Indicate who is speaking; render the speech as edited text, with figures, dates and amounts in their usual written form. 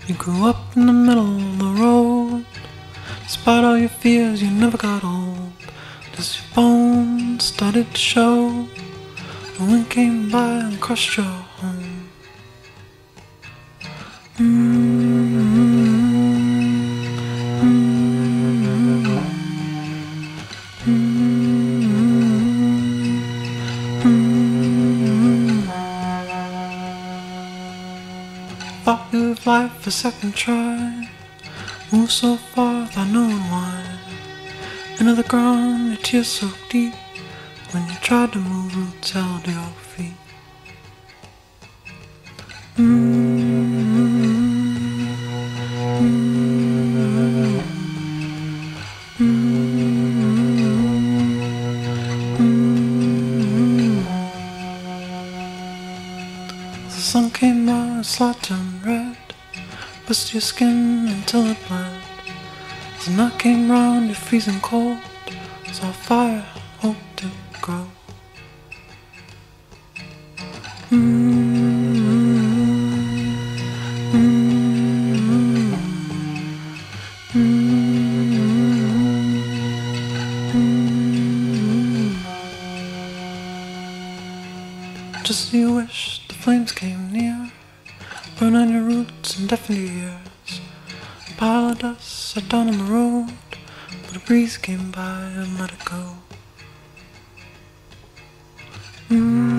Speaker 1: You grew up in the middle of the road. Despite all your fears, you never got old. As your bones started to show, the wind came by and crushed your home. Thought you lived life a second try. Moved so far without knowing why. Into the ground, your tears so deep. When you tried to move, roots held your feet. The sun came out, its light turned red. Burst your skin until it bled. As the night came round, you're freezing cold. Saw fire, hoped to grow. Just as you wish, the flames came near, burn on your roots and deafen your ears. A pile of dust sat down on the road, but a breeze came by and let it go.